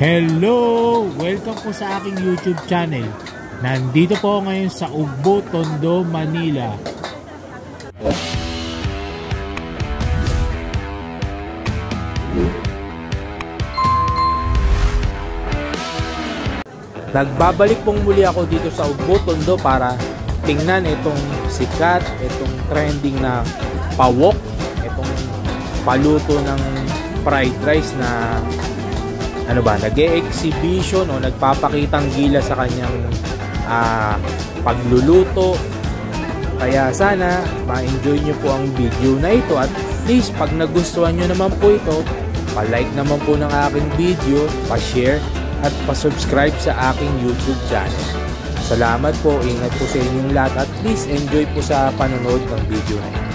Hello! Welcome po sa aking YouTube channel. Nandito po ngayon sa Ugbo, Tondo, Manila. Nagbabalik pong muli ako dito sa Ugbo, Tondo para tingnan itong sikat, itong trending na pawok, itong paluto ng fried rice na nag-e-exhibition o nagpapakitang gila sa kanyang pagluluto. Kaya sana ma-enjoy nyo po ang video na ito, at please pag nagustuhan nyo naman po ito, pa-like naman po ng aking video, pa-share at pa-subscribe sa aking YouTube channel. Salamat po, ingat po sa inyong lahat, at please enjoy po sa panonood ng video na ito.